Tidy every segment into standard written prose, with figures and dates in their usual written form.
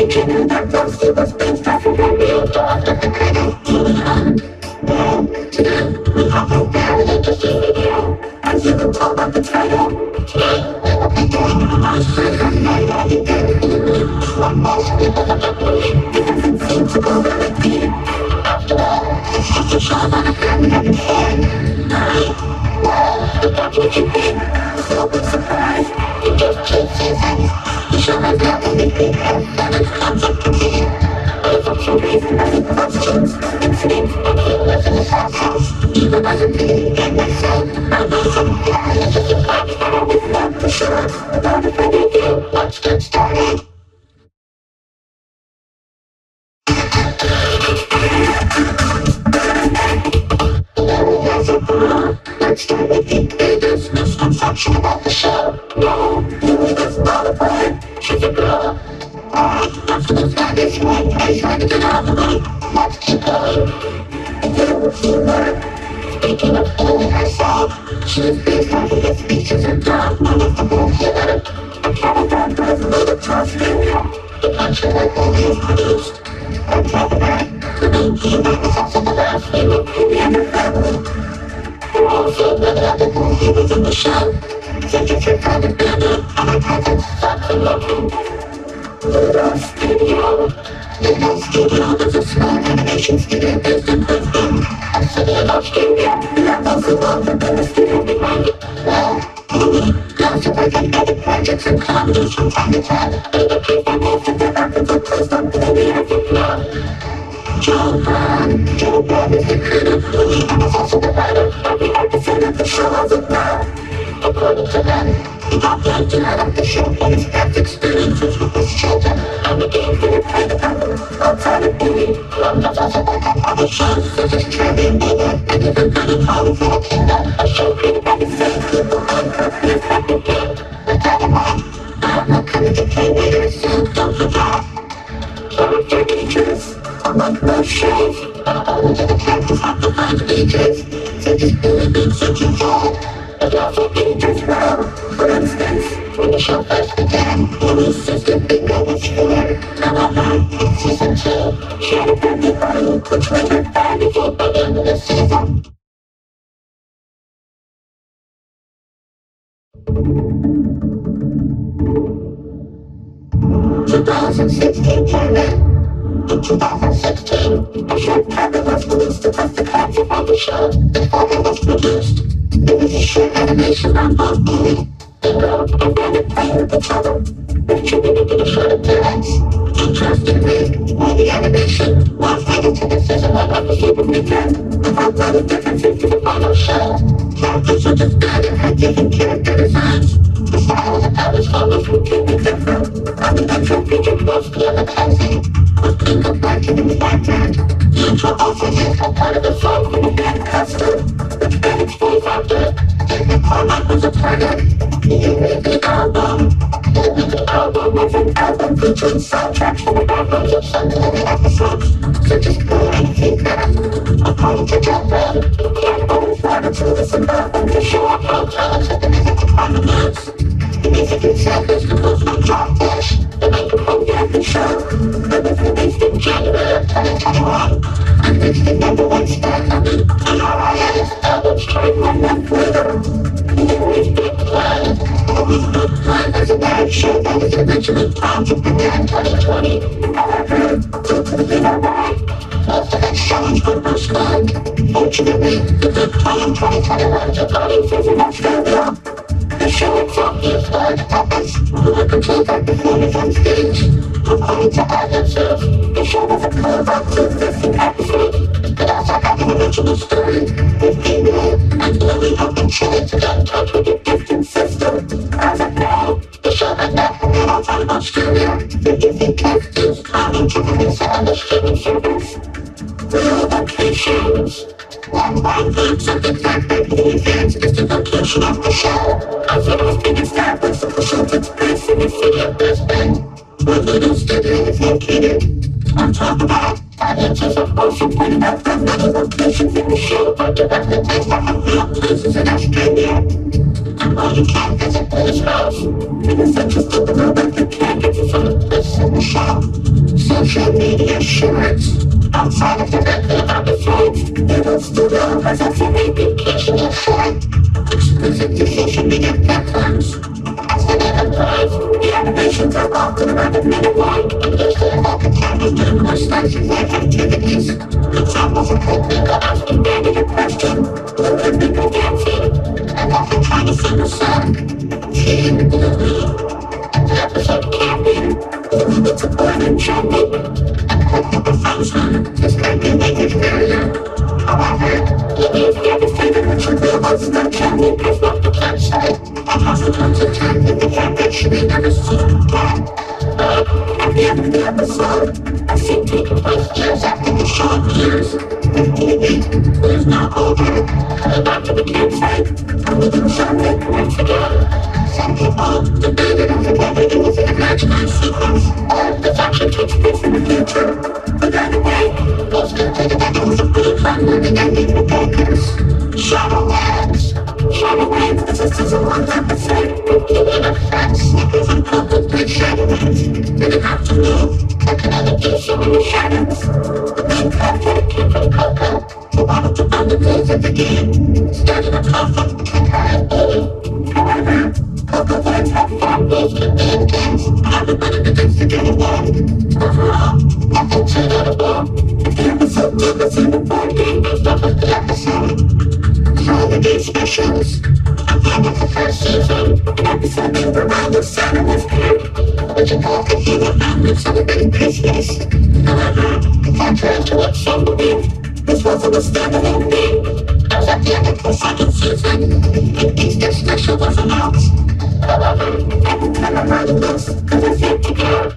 Let's get started. Let's start with the biggest misconception about the show. No, Lily is not a boy. She's a girl. After this guy gets one, I try to get out of it. Let's keep going. A little with humor. Speaking of Lily herself, she is based off of the speeches and done one of the bullshit. A Caliban does made it to Australia. The country where Lily is produced. On top of that, the main female is also the last female movie in her family. We're also many other movie was in the show, such as her father Bennett and her cousin Saxon Logan. Ludo Studio. Ludo Studio is a small animation studio based in Brisbane, a city in Australia. We are mostly known for being the studio behind it. Well, they also work on other projects and comedies from time to time, and the case that most of their efforts are placed on Lily as a blog. Joe Brown. Joe Brown is the creative Lily and is also the writer of the episode of the show as of now. According to them, he got the idea of the show from his past experiences with his children and the games they were playing about them outside of Lily. Brown has also worked on other shows such as Charlie and Mother and even Benny Holly's Little Kingdom, a show created by the same people and her respective game. With that in mind, I have no coming to play later, so don't forget. Character features. Unlike most shows, not only do the characters have defined ages, such as Billy being 6 years old, but also ages well. For instance, when the show first began, Lily's sister Bingo was 4, and at night, in season 2, she had a birthday party, which made her 5 years old by the end of the season. In 2016, a short trailer was released to test the concept of the show before it was produced. It was a short animation on both Lily, Bingo, and Bennett playing with each other, which contributed to the short appearance. Interestingly, while the animation was able to decision one episode of weekend without many differences to the final show, characters such as Bennett had different character designs. The style of the episode was completely different, and the intro featured mostly advertising, with Bingo barking in the background. The intro also used a part of the song from the band Custer, which Bennett's voice actor, David Cormack, was a part of. You read the album. The album was an album featuring soundtracks from the backgrounds of some Lily episodes, such as Blue and Feedback. According to Joe Brown, you can't always wanted to listen back and to show up how talented the music department is. The music itself is composed by John Bush, the main composer of the show. It was released in January of 2021 and reached the #1 spot on the ARIA's albums chart 1 month later. Lily's Big Plan. Lily's Big Plan was a live show that was originally planned to premiere in 2020. However, due to the why, most of its showings were postponed. Fortunately, the Big Plan 2021 took audiences in Australia. The show itself used large puppets who were controlled by performers on stage. According to audiences, the show was a callback to existing episodes, but also had an original story, with Bingo and Lily have been trying to get in touch with their distant sister. As of now, the show has not premiered outside of Australia, but Disney Plus is planning to release it on the streaming service. Relocations. One wide groups of the fact that Lily fans is the location of the show, as it has been established that the show takes place in the city of Brisbane, where Ludo Studio is located. On top of that, audiences have also pointed out that many locations in the show are directly based off of real places in Australia. And while you can't visit Lily's house, it is interesting to know that you can get to some of this in the show. Social media shorts. Outside of directly episodes, little studio has a very educational show. Exclusive to social media platforms. As the name implies, the animations are often around a minute long and usually involve the characters doing more spicy life activities. Examples include Mika asking Danny a question, Lulu and Mika dancing, and often trying to sing a song. King Lily. The episode Camping, Lily gets a board and jumping, and Hope befriends her, describing language barrier. However, Lily is devastated when she realizes that Camping has left the campsite and has returned to town with the fact that she may never see him again. But at the end of the episode, a scene taking place years after the show appears, with Lily, who is now older, coming back to the campsite, and meeting Jean-Luc once again. Some people debated over whether it was an imaginary sequence or this actually takes place in the future. But either way, most concluded that it was a pretty fun-loving ending regardless. Shadowlands. Shadowlands is a season 1 episode with Lily and her friends Snickers and Coco played Shadowlands. They didn't have to move, but could only do so in the shadows. The main character came from Coco, who wanted to find the rules of the game, starting a conflict between her and Lily. However, Coco learns how fun those can be in games, and everybody begins to get along. Overall, nothing too notable. The episode did the same board game based off of the episode. Holiday specials. At the end of the first season, an episode named Around the Sun was aired, which involved a hero family celebrating Christmas. However, contrary to what some believed, this wasn't a standalone game. As at the end of the second season, an Easter special was announced. However, I can tell I'm writing this because it's yet to go.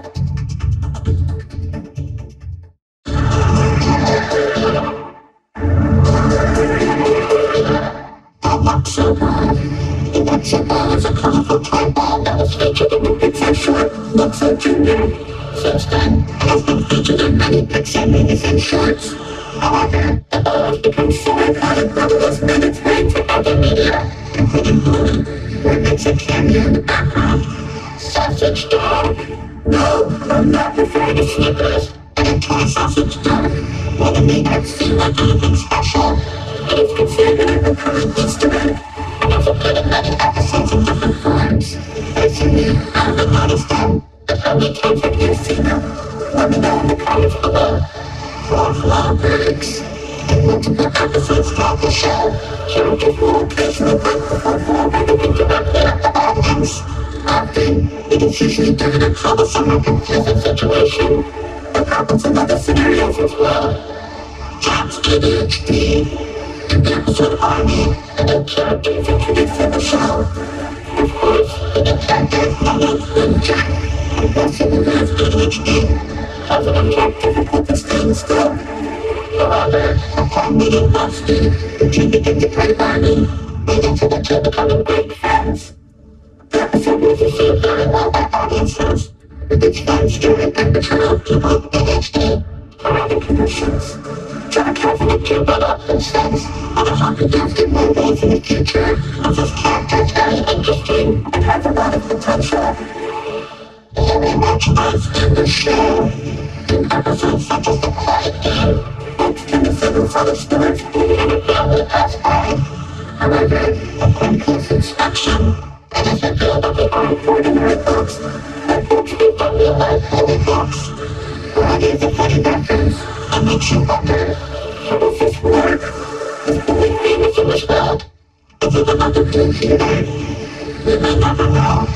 The Luxo Ball is a colorful toy ball that was featured in the Pixar short Luxo Jr. Since then, it has been featured in many Pixar movies and shorts. However, the ball has become so iconic that it has made its way to other media, including Hulu, where it makes a cameo in the background. Sausage dog. No, I'm not referring to Snickers, but a toy sausage dog. While it may not seem like anything special, it is considered a recurring Easter egg, and has appeared in many episodes in different forms. Personally, I haven't noticed them, but how many times have you seen them? Let me know in the comments below. For long breaks. In multiple episodes throughout the show, characters will occasionally break the fourth wall by looking directly at the audience. Often, it is usually due to troublesome or confusing situation, but happens in other scenarios as well. Jack's ADHD. In the episode Army, a new character is introduced in the show. Of course, the new character is named Jack, who also has ADHD, has an unlocked difficulty staying still. However, upon meeting Rusty, the two begin to play Army, leading to the two becoming great friends. The episode was received very well by audiences, with its fans during and portrayal of people with ADHD or other conditions. Jack has an acute development sense, and is often used in more ways in the future, as his character is very interesting and has a lot of potential. Lily merchandise in the show. In episodes such as The Quiet Game, books can be seen for the storage Lily and her family pass by. However, upon close inspection, it is revealed that they aren't ordinary books, but books based on real-life holy books. Varieties of photographers, and makes you wonder, how does this work? Is Lily famous in this world? Is it another blue hero? We may never know.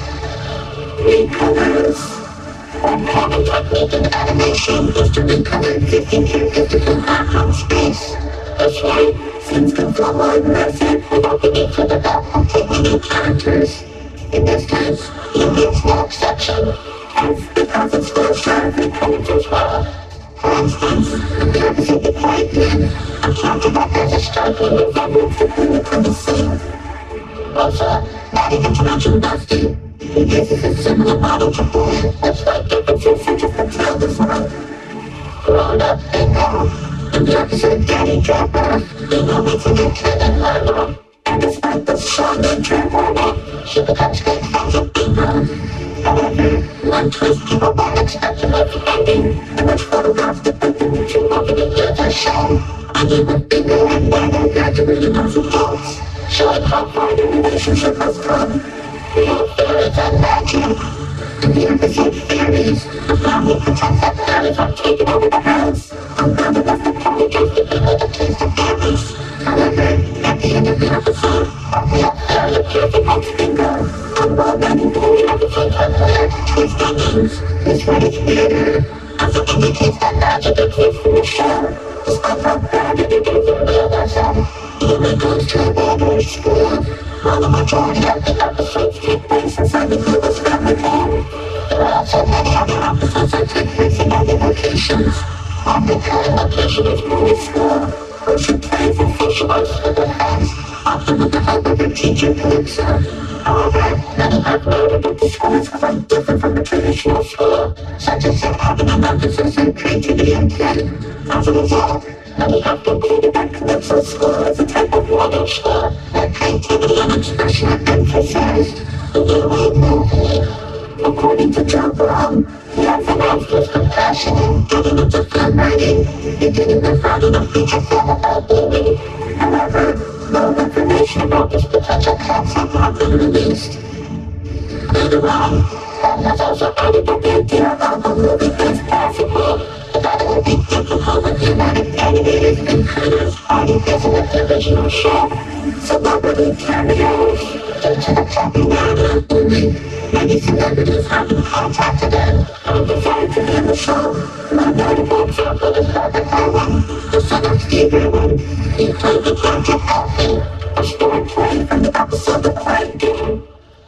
Recolors. One common technique in animation is to recolor existing characters to fill background space. This way, scenes can feel more immersive without the need to develop completely new characters. In this case, Lily's no exception, hence because it's still sharply colored as well. For instance, in the episode The Quiet Game, a character that bears a striking resemblance to Lily can be seen. Also, not even to mention Dusty, who uses a similar body to Lily, with slight differences such as the tail design. Grown up, they know. In the episode Daddy Drop Off, Lily meets a new kid in Lila, and despite the strong nature of Lila, she becomes great friends with Bingo. One twist of a unexpected ending, which photographs the potential of the data show. And you would be knowing why they graduated as adults, showing how far the relationship has come. Real theories and magic. In the episode theories, the family pretends that fairies have taken over the house, and Mother was the public as the people the taste of fairies. However, at the end of the episode, a real fairy appears against Bingo, and while many believe everything has learned twist endings, this one is weirder, as it indicates that magic exists in the show. Despite how bad it is in real version, Amy goes to a Walmart school, while the majority of the episodes take place inside the Clueless family home. There are also many other episodes that take place in other locations. On the current location is Louis School, where she plays and socializes with her friends, often with the help of her teacher, Calypso. However, many have noted that the school is quite different from the traditional school, such as it having an emphasis on creativity and play. As a result, many have concluded that Calypso School is a type of water school, where creativity and expression are emphasized. The new movie. According to Joe Brown, he has announced his compassion in getting into film writing, beginning with writing a feature film about Amy. However, no information about this potential concept has been released. Later on, Brown has also added that the idea of the movie is possible, but that it will be difficult with the amount of animators and creators already present with the original show. Celebrity cameos. Due to the popularity of the movie, many celebrities have been contacted and decided to be in the show. One notable example is Robert Owen, the son of Steve Irwin. He played the character Alfie, a story play from the episode The Quiet Game.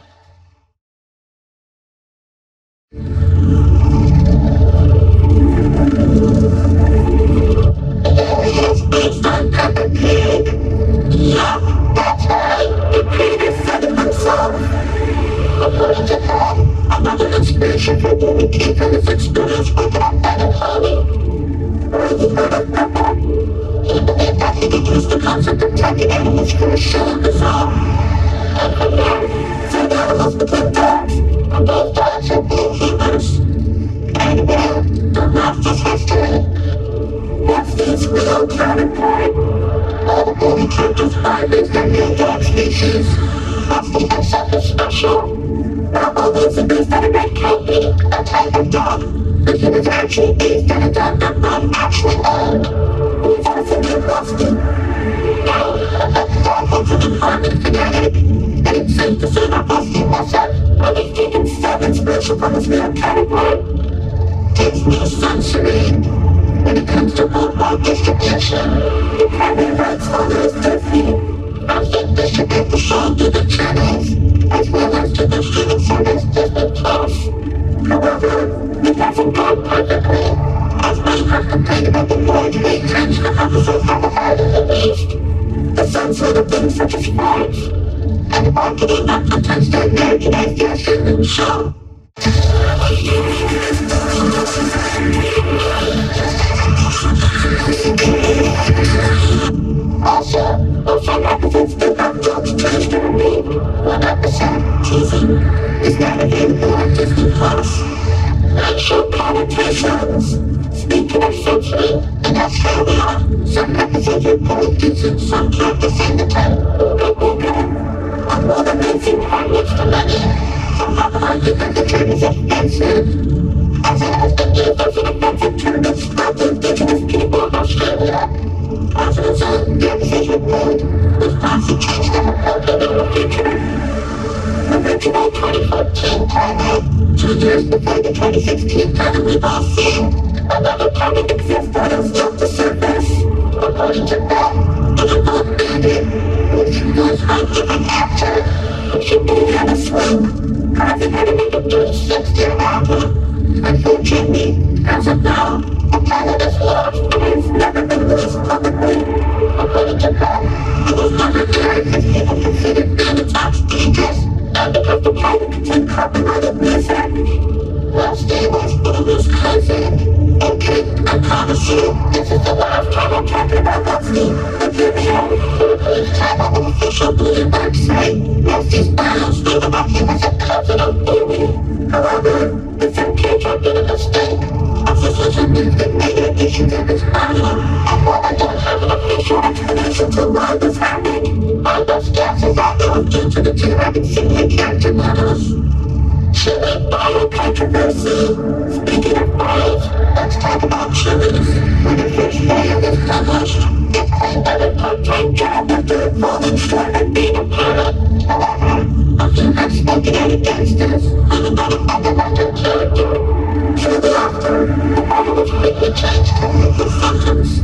It's based on Peppa Pig. Yeah, that's right, the creator said it himself. According to Tom, another inspiration for Amy came from his experience with Anna Holly. Where he heard of Peppa, he believed that he could use the concept of tiny animals for a show of his own. And from there, some animals became dogs, and those dogs are being humans. And well, the rest is history. Once these real counterpart, all the baby characters are based on real dog species. That's the concept is special. Not always based on a red tabby, a type of dog, but he was actually based on a dog that Mom actually owned. He's also named Rusty. Now, the dog was an environment fanatic, and it's safe to say that Rusty was at least taken some inspiration from his real counterpart. Disney Sensory. When it comes to worldwide distribution, the primary rights holder is Disney, as they distribute the show to the channels, as well as to the streaming service Disney Plus. However, it hasn't gone perfectly, as many have complained about the large wait times for episodes that have already released, the censored of things such as fights, and marketing that attempts to Americanize their streaming show. Also, if some episodes do have jokes changed to repeat, one episode, Teasing, is now available on Disney Plus. Night show connotations. Speaking of sensory, in Australia, some episodes are called Teasing, some characters say the term Ooga Booga. And while the amazing harmless to many, some have argued that the term is offensive, as it has been used as an offensive term to describe the indigenous people of Australia. As a result, the episodes were pulled, with plans to change them and help them in the future. Original 2014 timeline, 2 years before the 2016 title we've all seen, another title exists that has left the surface. According to them, it involved Andy, which was a different actor, who should be on a swing, causing her to make a 36-year album. Unfortunately, as of now, the pilot is lost and has never been released publicly. According to them, it was never aired because people considered being attacked dangerous and because the pilot contained copyrighted music. Rusty was Amy's cousin, aka I promise you, this is the last time I'm talking about that scene. But hear me out. For the first time on the official Bleeding website, Rusty's bio stated that he was a cousin of Amy. However, the film came up in a mistake. Officers believe that major issues in his bio, and while I don't have an official explanation to why this happened, my best guess is that it was due to the two having similar character models. Chili bio controversy. Speaking of bios, let's talk about Chili's. When the first bio was published, it claimed that a part-time job after a falling short of being a pilot. However, a few have spoken out against this, even though the fundamental character. Shortly after, the bio was quickly changed to remove the sentence.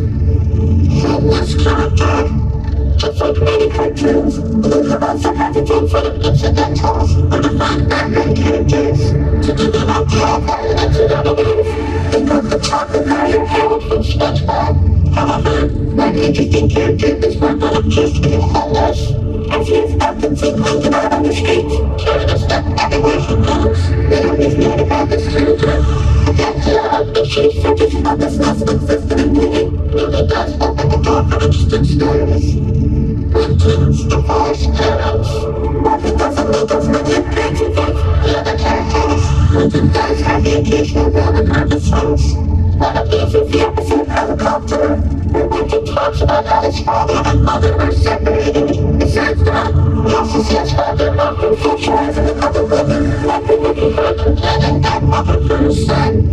Homeless character. Just like many cartoons, we have also had to take for the incidentals or define background characters to give an idea of how an incident is. Think of the chocolate Mario Harold from SpongeBob. However, one interesting character is one that appears to be homeless, as he is often seen hanging out on the streets, carrying a step everywhere he goes. Little is known about this character. The idea of issues such as homelessness existing in movie really does open the door for interesting stories. Kids, divorce, parents. Nothing doesn't make as many appearances as the other characters. Lincoln does have the occasional villain episodes. One of these is the episode Helicopter, where Lincoln talks about how his father and mother are separated. Besides that, we also see his father often socializing with other women, likely looking for a companion godmother for his son.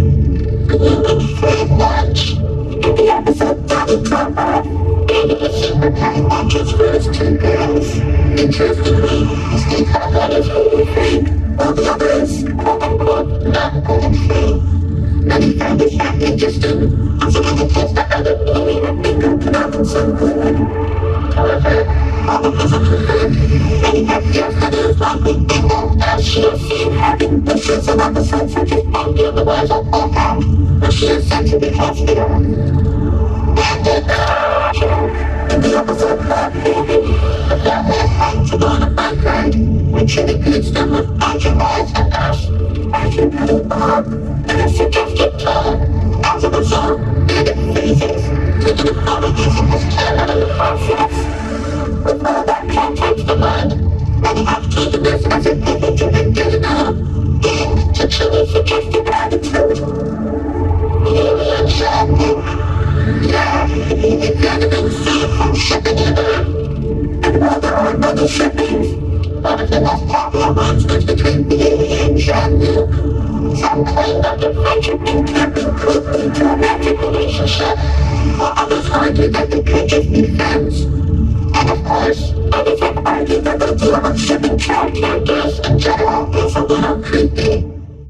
Lincoln free lunch. In the episode Daddy Drop-Off, David is seen preparing lunches for his two girls. Interestingly, Steve Hartman is gluten-free, while the other is, quote-unquote, not gluten-free. Many found this fact interesting, as it indicates that either Amy or Bingo cannot consume gluten. However, while it isn't confirmed, many have fears that it is likely Bingo, as she is seen having issues in episodes such as Bambi and the Wise Old Wolfhound, where she is sent to the hospital. In the episode Bad Baby, the family is trying to go on a bike ride, when Chili greets them with Archer Wise and Ash, Archer petting Bob, and a suggested tone. As a result, David freezes, taking a photo using his camera in the process. With all that context in mind, many have taken this as a pivot-driven game to Chili's suggested attitude. Alien Shandy. Yeah, the gathering feed from shipping either. And while there are many shippings, one of the most popular ones is between Billy and Jean-Luc. Some claim that the friendship can improve into a romantic relationship, while others argue that they could just be friends. And of course, others have argued that the idea of shipping child characters in general is a little creepy.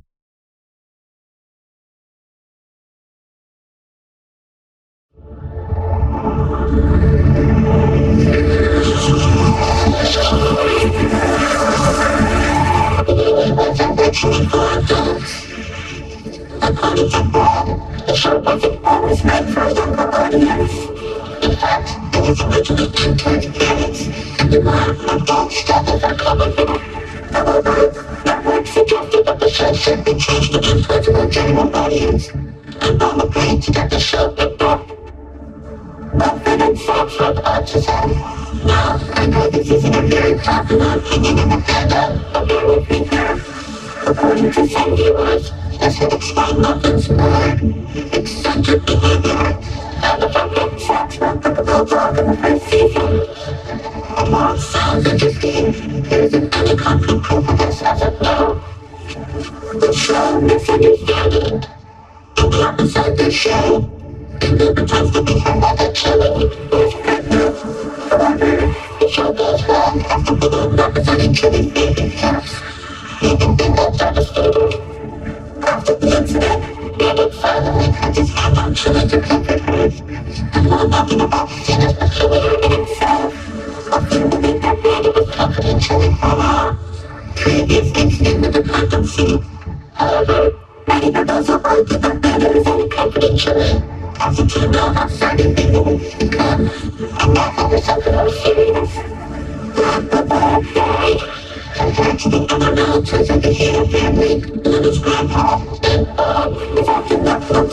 Actually for adults. According to Bob, the show wasn't always meant for a younger audience. In fact, it was originally intended for kids, and the more adult stuff is uncomfortable. However, networks suggested that the show should be changed again for a general audience, and Bob agreed to get the show picked up. Buffett and Fox have autism. Now, I know this isn't a very popular opinion in the fandom, but bear with me here. According to some viewers, this would explain Muffin's more eccentric behavior and the fact that Fox went for the bulldog in the first season. And while it sounds interesting, there isn't any concrete proof of this as of now. The show Misunderstanding. In the episode The Show, Bingo pretends to be her mother Chili, who is pregnant. However, the show goes wrong after Bingo representing Chili's baby house. Leaving Bingo devastated. After the incident, David finally puts his hand on Chili to comfort her, and while talking about the scene as peculiar in itself, often believed that David was comforting Chili for a while. Previous incident with the pregnancy. However, many would also argue that David is only comforting Chili, as the two now have started Bingo become, and now over something more serious. The Bob died. Compared to the other relatives of the Hero family, Lily's grandpa, and Bob was often left from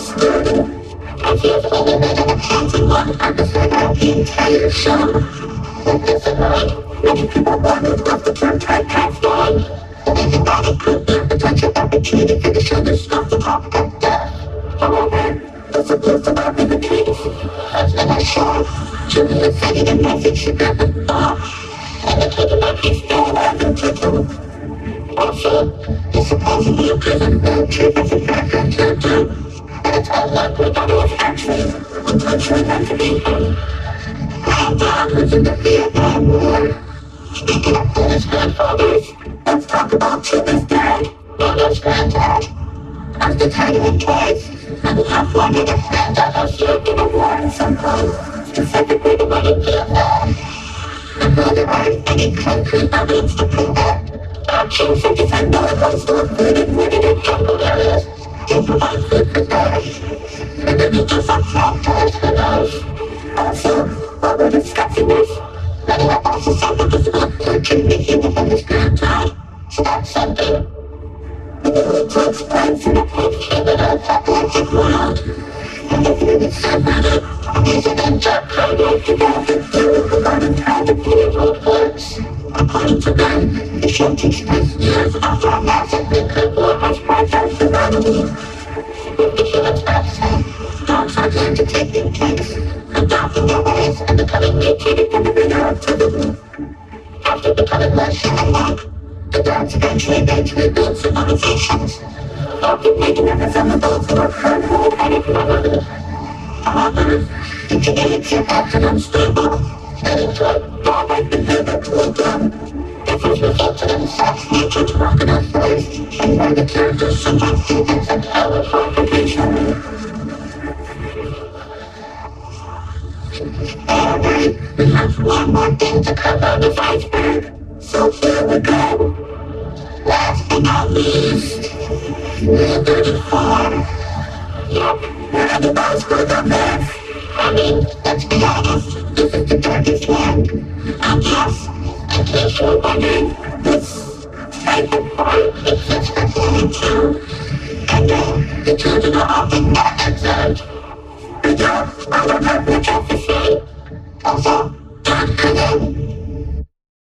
As you've eliminated a counting one episode of the entire show. With this in mind, many people wondered what the term typecast was. They thought it could be a potential opportunity for the show to stop the talk of death. However, this appears to not be the case. As in our show, Julia sending a message to get the thought, and it took about his own identity. Also, he supposedly appears in the chief of the character, but it's unlikely that it was actually intentionally meant to be him. While Dad was in the Vietnam War, speaking of Dennis' grandfathers, let's talk about Timmy's dad, Lolo's granddad. As the title implies, many have wondered if granddad has served in a war in some way, specifically the one in Vietnam. And though there aren't any concrete evidence to prove that, actions such as umbilicals were included wooded and jungle areas to provide food for dogs. And maybe just like fractals, who knows? Also, while we're discussing this, many have also said that this unclear communication within his granddad stopped Sunday. We need to explain to the page came in a apocalyptic world, and if you would submit it, using in-depth programs developed through regarding how the blue world works. According to them, the show takes place years after a massive nuclear war has wiped out humanity. With the humans absent, dogs are learned to take new takes, adapting their ways and becoming mutated from the bigger activity. After becoming less human-like, the dogs eventually eventually build civilizations, often making them resemble those who have heard whole-headed formerly. However, the genetics are often unstable, leading to a dog-like behavior toward them. This has resulted in such nature to recognize voice, and where the characters sometimes do things like hell or fortification. Anyway, we have one more thing to cover on this iceberg, so here we go. Last but not least, Rule 34. Yep, we're at the iceberg on this. I mean, let's be honest, this is the darkest one. And yes, in case you're wondering, this type of horror exists for Fallen too. And no, the children are often not exempt. But yeah, I don't have much else to say. Also, don't come in.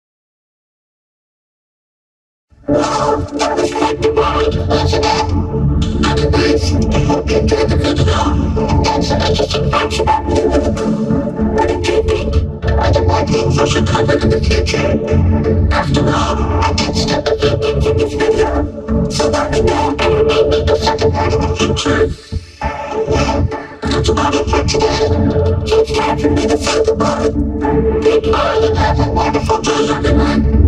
Well, that was quite the ride, wasn't it? Anyways, I hope you enjoyed the video. Thanks some interesting facts about me. What did you think? Are there more things I should cover in the future? After all, I did step a few things in this video, so let me know and we may make a second part in the future. Well, that's about it for today. So it's time for me to say goodbye. Goodbye and have a wonderful day, everyone.